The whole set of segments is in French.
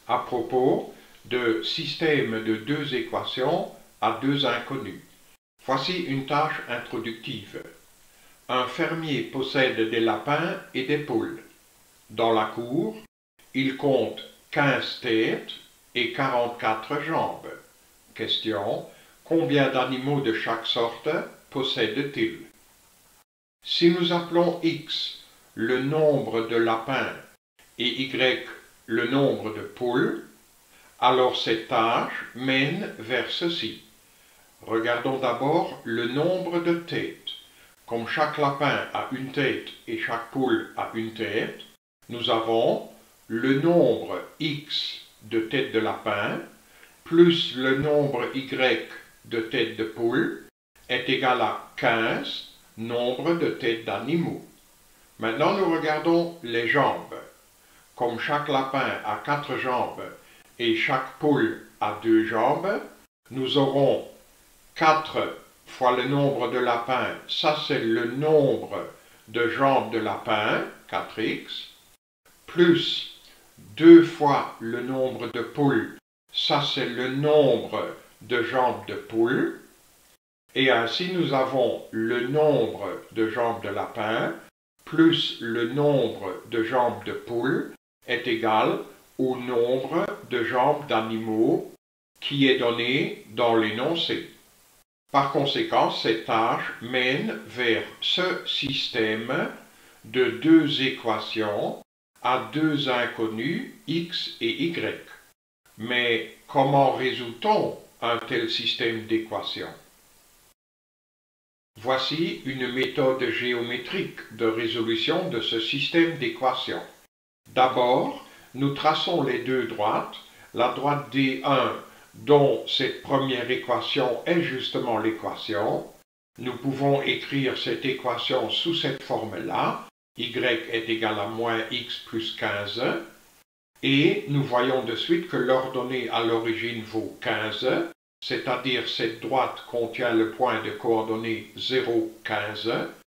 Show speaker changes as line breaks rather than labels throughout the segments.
à propos de systèmes de deux équations à deux inconnus. Voici une tâche introductive. Un fermier possède des lapins et des poules. Dans la cour, il compte 15 têtes et 44 jambes. Question: combien d'animaux de chaque sorte possède-t-il? Si nous appelons x le nombre de lapins et y le nombre de poules, alors cette tâche mène vers ceci. Regardons d'abord le nombre de têtes. Comme chaque lapin a une tête et chaque poule a une tête, nous avons le nombre x de têtes de lapin plus le nombre y de têtes de poule est égal à 15 nombre de têtes d'animaux. Maintenant, nous regardons les jambes. Comme chaque lapin a 4 jambes et chaque poule a 2 jambes, nous aurons 4 fois le nombre de lapins, ça c'est le nombre de jambes de lapin, 4x, plus 2 fois le nombre de poules, ça c'est le nombre de jambes de poule, et ainsi nous avons le nombre de jambes de lapin plus le nombre de jambes de poule est égal au nombre de jambes d'animaux qui est donné dans l'énoncé. Par conséquent, cette tâche mène vers ce système de deux équations à deux inconnus x et y. Mais comment résout-on un tel système d'équations? Voici une méthode géométrique de résolution de ce système d'équations. D'abord, nous traçons les deux droites, la droite D1 dont cette première équation est justement l'équation. Nous pouvons écrire cette équation sous cette forme-là, y est égal à moins x plus 15, et nous voyons de suite que l'ordonnée à l'origine vaut 15, c'est-à-dire cette droite contient le point de coordonnées 0, 15,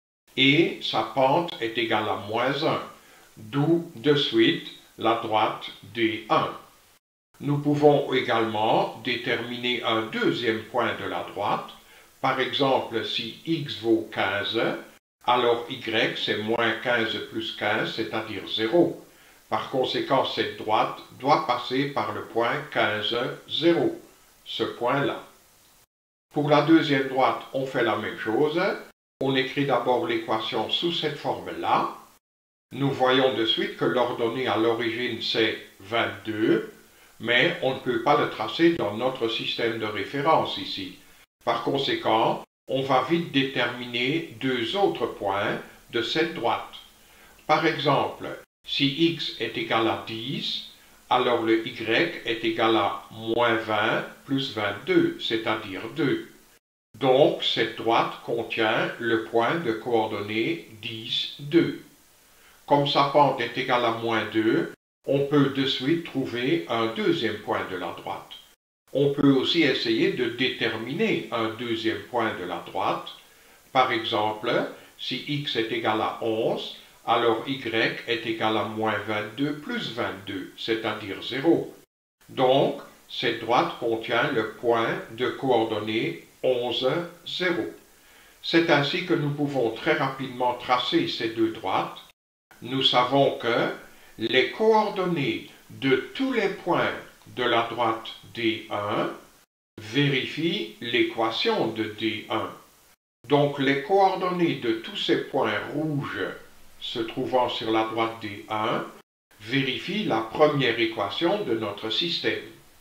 et sa pente est égale à moins 1, d'où de suite la droite D1. Nous pouvons également déterminer un deuxième point de la droite. Par exemple, si x vaut 15, alors y c'est moins 15 plus 15, c'est-à-dire 0. Par conséquent, cette droite doit passer par le point 15, 0, ce point-là. Pour la deuxième droite, on fait la même chose. On écrit d'abord l'équation sous cette forme-là. Nous voyons de suite que l'ordonnée à l'origine c'est 22, mais on ne peut pas le tracer dans notre système de référence ici. Par conséquent, on va vite déterminer deux autres points de cette droite. Par exemple, si x est égal à 10, alors le y est égal à moins 20 plus 22, c'est-à-dire 2. Donc, cette droite contient le point de coordonnées 10, 2. Comme sa pente est égale à moins 2, on peut de suite trouver un deuxième point de la droite. On peut aussi essayer de déterminer un deuxième point de la droite. Par exemple, si x est égal à 11, alors y est égal à moins 22 plus 22, c'est-à-dire 0. Donc, cette droite contient le point de coordonnées 11, 0. C'est ainsi que nous pouvons très rapidement tracer ces deux droites. Nous savons que les coordonnées de tous les points de la droite D1 vérifient l'équation de D1. Donc les coordonnées de tous ces points rouges se trouvant sur la droite D1 vérifient la première équation de notre système.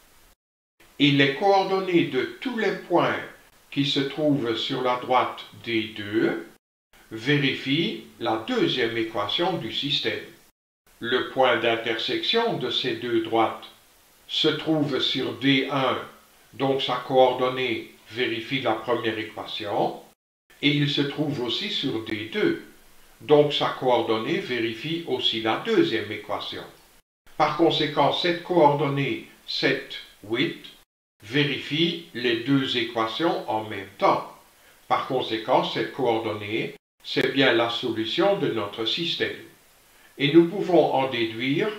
Et les coordonnées de tous les points qui se trouvent sur la droite D2 vérifient la deuxième équation du système. Le point d'intersection de ces deux droites se trouve sur D1, donc sa coordonnée vérifie la première équation, et il se trouve aussi sur D2, donc sa coordonnée vérifie aussi la deuxième équation. Par conséquent, cette coordonnée 7, 8 vérifie les deux équations en même temps. Par conséquent, cette coordonnée, c'est bien la solution de notre système. Et nous pouvons en déduire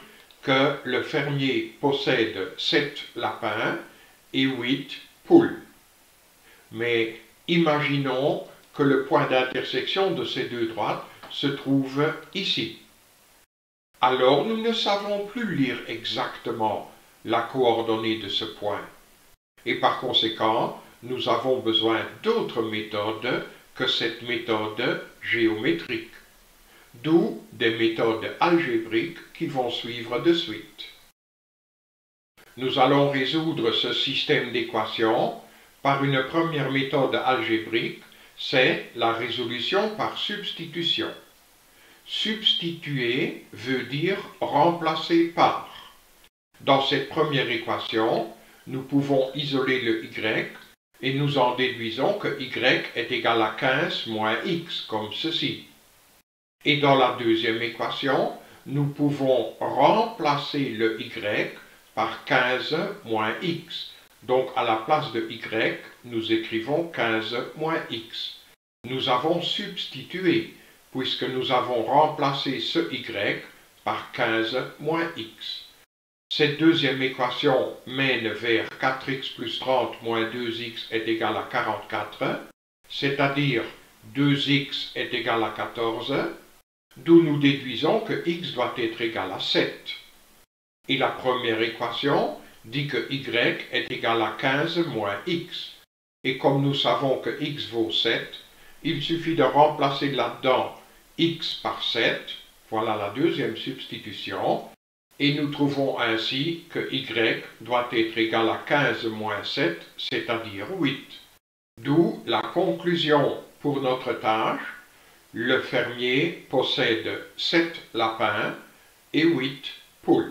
que le fermier possède 7 lapins et 8 poules. Mais imaginons que le point d'intersection de ces deux droites se trouve ici. Alors nous ne savons plus lire exactement la coordonnée de ce point. Et par conséquent, nous avons besoin d'autres méthodes que cette méthode géométrique. D'où des méthodes algébriques qui vont suivre de suite. Nous allons résoudre ce système d'équations par une première méthode algébrique, c'est la résolution par substitution. Substituer veut dire remplacer par. Dans cette première équation, nous pouvons isoler le y et nous en déduisons que y est égal à 15 moins x, comme ceci. Et dans la deuxième équation, nous pouvons remplacer le y par 15 moins x. Donc à la place de y, nous écrivons 15 moins x. Nous avons substitué, puisque nous avons remplacé ce y par 15 moins x. Cette deuxième équation mène vers 4x plus 30 moins 2x est égal à 44, c'est-à-dire 2x est égal à 14, d'où nous déduisons que x doit être égal à 7. Et la première équation dit que y est égal à 15 moins x. Et comme nous savons que x vaut 7, il suffit de remplacer là-dedans x par 7, voilà la deuxième substitution, et nous trouvons ainsi que y doit être égal à 15 moins 7, c'est-à-dire 8. D'où la conclusion pour notre tâche, le fermier possède 7 lapins et 8 poules.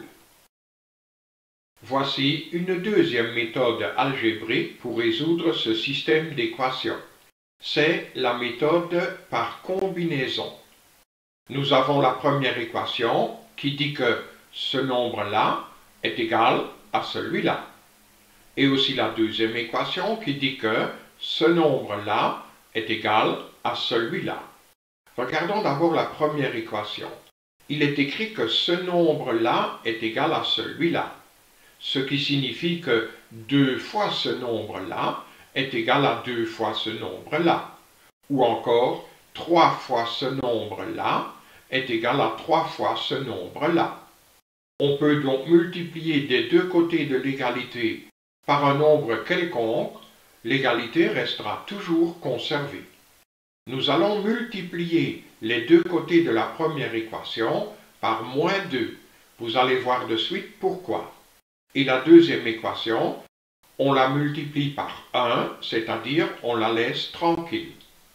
Voici une deuxième méthode algébrique pour résoudre ce système d'équations. C'est la méthode par combinaison. Nous avons la première équation qui dit que ce nombre-là est égal à celui-là. Et aussi la deuxième équation qui dit que ce nombre-là est égal à celui-là. Regardons d'abord la première équation. Il est écrit que ce nombre-là est égal à celui-là, ce qui signifie que 2 fois ce nombre-là est égal à 2 fois ce nombre-là, ou encore 3 fois ce nombre-là est égal à 3 fois ce nombre-là. On peut donc multiplier des deux côtés de l'égalité par un nombre quelconque, l'égalité restera toujours conservée. Nous allons multiplier les deux côtés de la première équation par moins 2. Vous allez voir de suite pourquoi. Et la deuxième équation, on la multiplie par 1, c'est-à-dire on la laisse tranquille.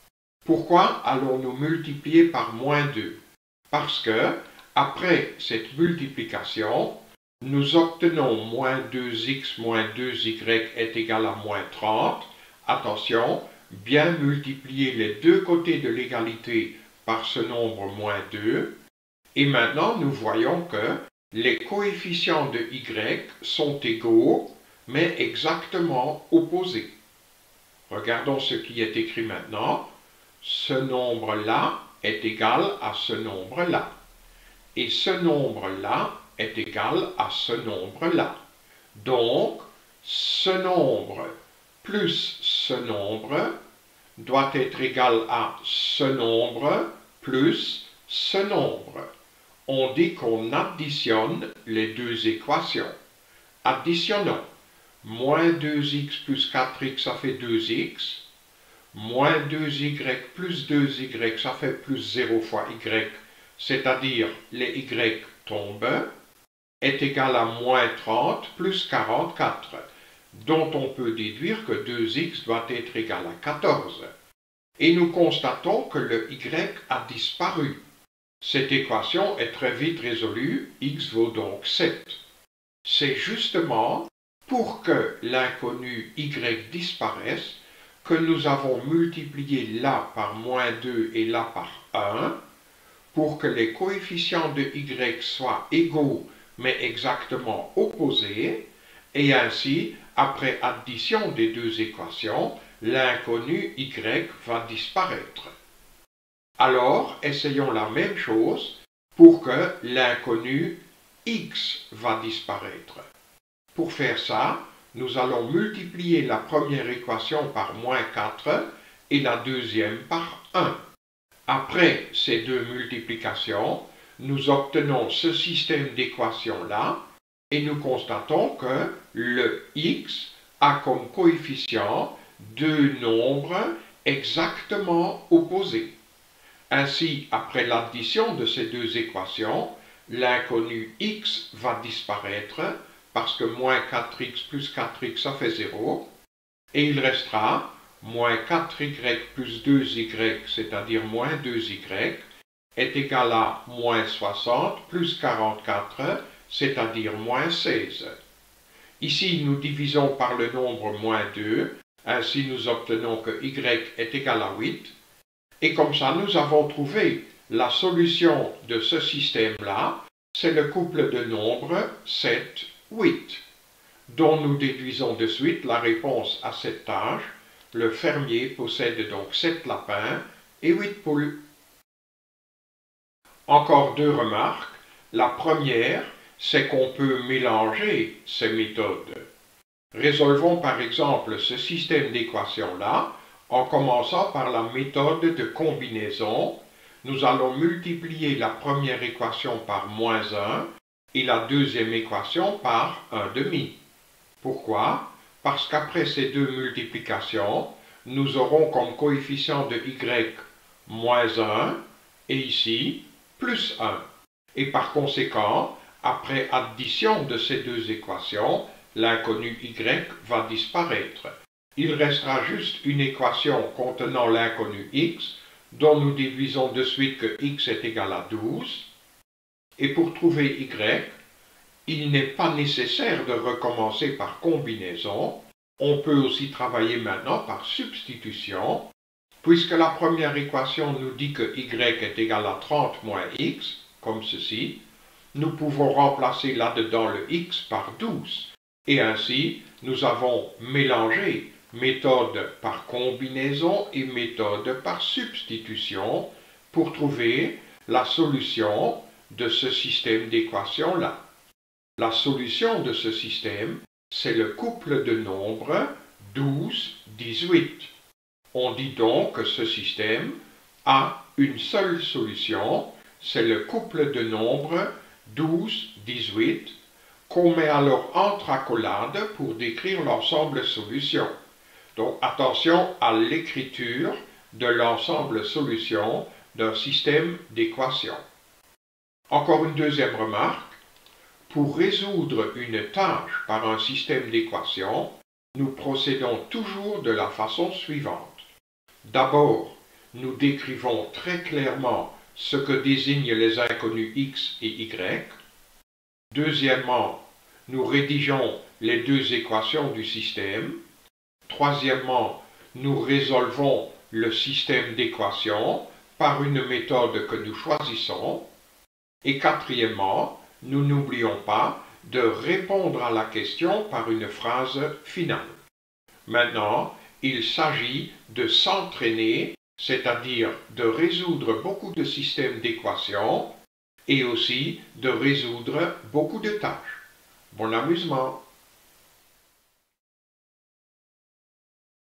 Pourquoi allons-nous multiplier par moins 2? Parce que, après cette multiplication, nous obtenons moins 2x moins 2y est égal à moins 30. Attention, bien multiplier les deux côtés de l'égalité par ce nombre moins 2. Et maintenant, nous voyons que les coefficients de y sont égaux, mais exactement opposés. Regardons ce qui est écrit maintenant. Ce nombre-là est égal à ce nombre-là. Et ce nombre-là est égal à ce nombre-là. Donc, ce nombre plus ce nombre doit être égal à ce nombre plus ce nombre. On dit qu'on additionne les deux équations. Additionnons. Moins 2x plus 4x, ça fait 2x. Moins 2y plus 2y, ça fait plus 0 fois y, c'est-à-dire les y tombent, est égal à moins 30 plus 44, dont on peut déduire que 2x doit être égal à 14. Et nous constatons que le y a disparu. Cette équation est très vite résolue, x vaut donc 7. C'est justement pour que l'inconnu y disparaisse que nous avons multiplié là par moins 2 et là par 1, pour que les coefficients de y soient égaux mais exactement opposés, et ainsi, après addition des deux équations, l'inconnu y va disparaître. Alors, essayons la même chose pour que l'inconnu x va disparaître. Pour faire ça, nous allons multiplier la première équation par moins 4 et la deuxième par 1. Après ces deux multiplications, nous obtenons ce système d'équations-là et nous constatons que le x a comme coefficient deux nombres exactement opposés. Ainsi, après l'addition de ces deux équations, l'inconnu x va disparaître parce que moins 4x plus 4x ça fait 0, et il restera moins 4y plus 2y, c'est-à-dire moins 2y, est égal à moins 60 plus 44, c'est-à-dire moins 16. Ici, nous divisons par le nombre moins 2, ainsi nous obtenons que y est égal à 8, et comme ça nous avons trouvé la solution de ce système-là, c'est le couple de nombres 7, 8, dont nous déduisons de suite la réponse à cette tâche. Le fermier possède donc 7 lapins et 8 poules. Encore deux remarques. La première, c'est qu'on peut mélanger ces méthodes. Résolvons par exemple ce système d'équations-là en commençant par la méthode de combinaison. Nous allons multiplier la première équation par moins 1 et la deuxième équation par 1 demi. Pourquoi? Parce qu'après ces deux multiplications, nous aurons comme coefficient de y moins 1 et ici plus 1. Et par conséquent, après addition de ces deux équations, l'inconnu y va disparaître. Il restera juste une équation contenant l'inconnu x, dont nous déduisons de suite que x est égal à 12. Et pour trouver y, il n'est pas nécessaire de recommencer par combinaison. On peut aussi travailler maintenant par substitution. Puisque la première équation nous dit que y est égal à 30 moins x, comme ceci, nous pouvons remplacer là-dedans le x par 12. Et ainsi, nous avons mélangé méthode par combinaison et méthode par substitution pour trouver la solution de ce système d'équations-là. La solution de ce système, c'est le couple de nombres 12, 18. On dit donc que ce système a une seule solution, c'est le couple de nombres 12, 18, qu'on met alors entre accolades pour décrire l'ensemble solution. Donc attention à l'écriture de l'ensemble solution d'un système d'équations. Encore une deuxième remarque. Pour résoudre une tâche par un système d'équations, nous procédons toujours de la façon suivante. D'abord, nous décrivons très clairement ce que désignent les inconnus x et y. Deuxièmement, nous rédigeons les deux équations du système. Troisièmement, nous résolvons le système d'équations par une méthode que nous choisissons. Et quatrièmement, nous n'oublions pas de répondre à la question par une phrase finale. Maintenant, il s'agit de s'entraîner, c'est-à-dire de résoudre beaucoup de systèmes d'équations et aussi de résoudre beaucoup de tâches. Bon amusement!